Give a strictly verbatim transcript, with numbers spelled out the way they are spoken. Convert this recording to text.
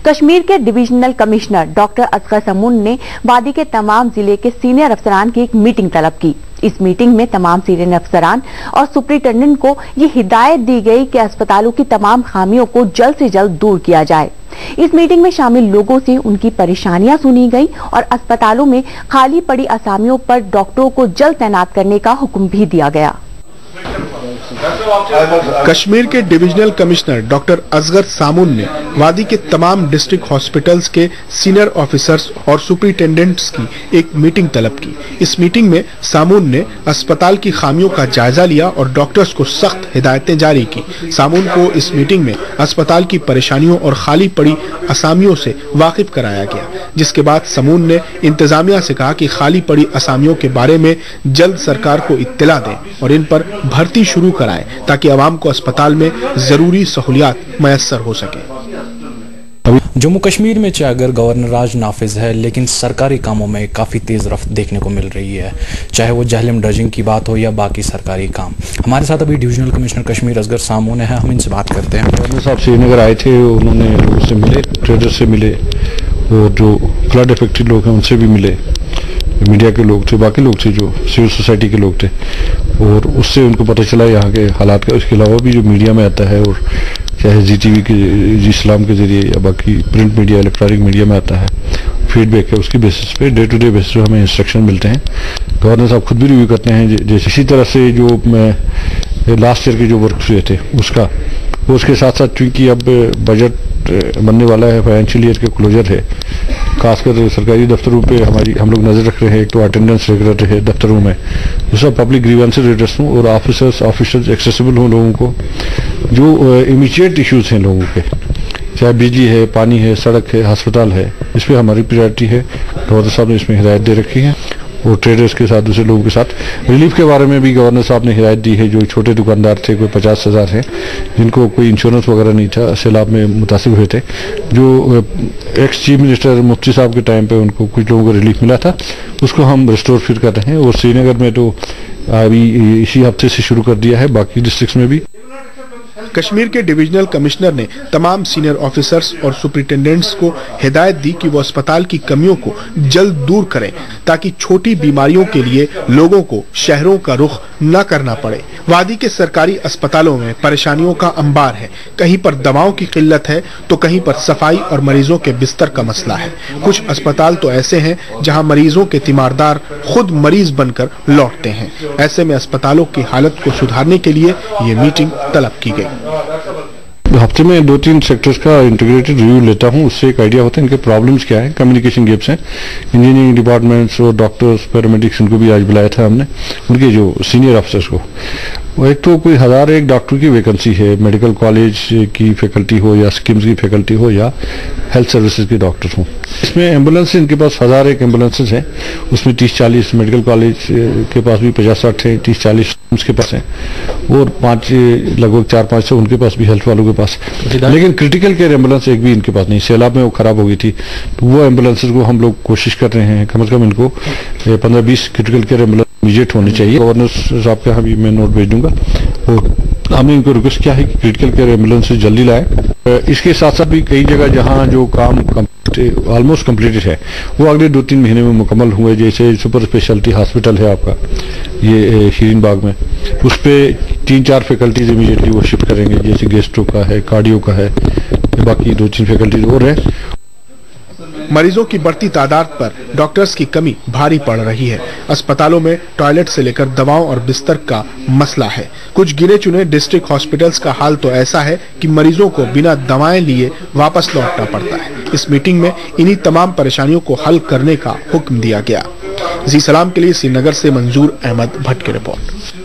कश्मीर के divisional commissioner doctor Asghar समून ने वादी के तमाम जिले के सीनियर अफसरान की एक मीटिंग तलब की। इस मीटिंग में तमाम सीनियर अफसरान और सुप्रिंटेंडेंट को ये हिदायत दी गई कि अस्पतालों की तमाम खामियों को जल्द से जल्द दूर किया जाए। इस मीटिंग में शामिल लोगों से उनकी परेशानियां सुनी गई और अस्पतालों में खाली पड़ी असामियों पर डॉक्टरों को जल्द तैनात करने का हुक्म भी दिया गया। कश्मीर के divisional commissioner doctor Asgar Samoon ने वादी के तमाम डिस्ट्रिक्ट हॉस्पिटल्स के सीनियर ऑफिसर्स और सुपरिटेंडेंट्स की एक मीटिंग तलब की। इस मीटिंग में सामून ने अस्पताल की खामियों का जायजा लिया और डॉक्टर्स को सख्त हिदायतें जारी की। सामून को इस मीटिंग में अस्पताल की परेशानियों और खाली पड़ी असामियों से वाकिफ कराया गया, जिसके बाद सामून ने इंतजामिया से कहा कि खाली पड़ी असामियों के बारे में जल्द सरकार को इत्तला दें और इन पर भर्ती शुरू कराएं ताकि आवाम को अस्पताल में जरूरी सहूलियात मयस्सर हो सके। जम्मू कश्मीर में चाहे अगर गवर्नर राज नाफिज है, लेकिन सरकारी कामों में काफ़ी तेज़ रफ्त देखने को मिल रही है, चाहे वो जहलम ड्रजिंग की बात हो या बाकी सरकारी काम। हमारे साथ अभी डिविजनल कमिश्नर कश्मीर असगर सामून है, हम इनसे बात करते हैं। गवर्नर साहब श्रीनगर आए थे, उन्होंने लोगों से मिले, ट्रेडर से मिले और जो फ्लड इफेक्टेड लोग हैं उनसे भी मिले, मीडिया के लोग थे, बाकी लोग थे जो सिविल सोसाइटी के लोग थे, और उससे उनको पता चला यहाँ के हालात का। इसके अलावा भी जो मीडिया में आता है, और चाहे जी टी वी के जी इस्लाम के जरिए या बाकी प्रिंट मीडिया इलेक्ट्रॉनिक मीडिया में आता है, फीडबैक है, उसकी बेसिस पे डे टू डे बेसिस पे हमें इंस्ट्रक्शन मिलते हैं। गवर्नर साहब खुद भी रिव्यू करते हैं। जैसे इसी तरह से जो मैं लास्ट ईयर के जो वर्क हुए थे उसका, उसके साथ साथ चूंकि अब बजट बनने वाला है, फाइनेंशियल ईयर के क्लोजर है, खासकर सरकारी दफ्तरों पे हमारी हम लोग नजर रख रहे हैं। एक तो अटेंडेंस रेगुलर है दफ्तरों में, दूसरा पब्लिक ग्रीवेंसेस रेडर्स हों और ऑफिसर्स ऑफिसर्स एक्सेसिबल हों लोगों को। जो इमीडिएट इश्यूज हैं लोगों के, चाहे बिजली है, पानी है, सड़क है, अस्पताल है, इस पर हमारी प्रायोरिटी है। गवर्नर साहब ने इसमें हिदायत दे रखी है और ट्रेडर्स के साथ, दूसरे लोगों के साथ रिलीफ के बारे में भी गवर्नर साहब ने हिदायत दी है। जो छोटे दुकानदार थे, कोई पचास हजार हैं, जिनको कोई इंश्योरेंस वगैरह नहीं था, सैलाब में मुतासिब हुए थे, जो एक्स चीफ मिनिस्टर मुफ्ती साहब के टाइम पे उनको कुछ लोगों को रिलीफ मिला था, उसको हम रिस्टोर फिर कर रहे हैं। और श्रीनगर में तो अभी इसी हफ्ते से शुरू कर दिया है, बाकी डिस्ट्रिक्ट्स में भी। कश्मीर के डिविजनल कमिश्नर ने तमाम सीनियर ऑफिसर्स और सुपरिटेंडेंट्स को हिदायत दी कि वो अस्पताल की कमियों को जल्द दूर करें ताकि छोटी बीमारियों के लिए लोगों को शहरों का रुख न करना पड़े। वादी के सरकारी अस्पतालों में परेशानियों का अंबार है, कहीं पर दवाओं की किल्लत है तो कहीं पर सफाई और मरीजों के बिस्तर का मसला है। कुछ अस्पताल तो ऐसे हैं जहां मरीजों के तीमारदार खुद मरीज बनकर लौटते हैं। ऐसे में अस्पतालों की हालत को सुधारने के लिए ये मीटिंग तलब की गई। हफ्ते में दो तीन सेक्टर्स का इंटीग्रेटेड रिव्यू लेता हूं, उससे एक आइडिया होता है इनके प्रॉब्लम्स क्या है, कम्युनिकेशन गैप्स हैं। इंजीनियरिंग डिपार्टमेंट्स और डॉक्टर्स, पैरामेडिक्स, इनको भी आज बुलाया था हमने, उनके जो सीनियर अफसर्स को। एक तो कोई हजार एक डॉक्टर की वैकेंसी है, मेडिकल कॉलेज की फैकल्टी हो या स्किम्स की फैकल्टी हो या हेल्थ सर्विसेज के डॉक्टर हों। इसमें एम्बुलेंस, इनके पास हजार एक एम्बुलेंसेज हैं, उसमें तीस चालीस मेडिकल कॉलेज के पास भी पचास साठ है, तीस चालीस के पास हैं, और पाँच लगभग चार पाँच सौ उनके पास भी हेल्थ वालों के पास। लेकिन क्रिटिकल केयर एम्बुलेंस एक भी इनके पास नहीं। सैलाब में वो खराब हो गई थी, तो वो एम्बुलेंसेज को हम लोग कोशिश कर रहे हैं कम से कम इनको पंद्रह बीस क्रिटिकल केयर एम्बुलेंस इमीडिएट होनी चाहिए। गवर्नर साहब का भी मैं नोट भेज दूंगा और हमने इनको रिक्वेस्ट किया है कि क्रिटिकल केयर एम्बुलेंस जल्दी लाएं। इसके साथ साथ भी कई जगह जहां जो काम ऑलमोस्ट कम्प्लीटेड है वो अगले दो तीन महीने में मुकम्मल हुए। जैसे सुपर स्पेशलिटी हॉस्पिटल है आपका ये शीरीन बाग में, उस पर तीन चार फैकल्टीज इमीडिएटली वो शिफ्ट करेंगे, जैसे गेस्ट्रो का है, कार्डियो का है, बाकी दो तीन फैकल्टीज और है। मरीजों की बढ़ती तादाद पर डॉक्टर्स की कमी भारी पड़ रही है। अस्पतालों में टॉयलेट से लेकर दवाओं और बिस्तर का मसला है। कुछ गिने चुने डिस्ट्रिक्ट हॉस्पिटल्स का हाल तो ऐसा है कि मरीजों को बिना दवाएं लिए वापस लौटना पड़ता है। इस मीटिंग में इन्हीं तमाम परेशानियों को हल करने का हुक्म दिया गया। जी सलाम के लिए श्रीनगर से मंजूर अहमद भट्ट की रिपोर्ट।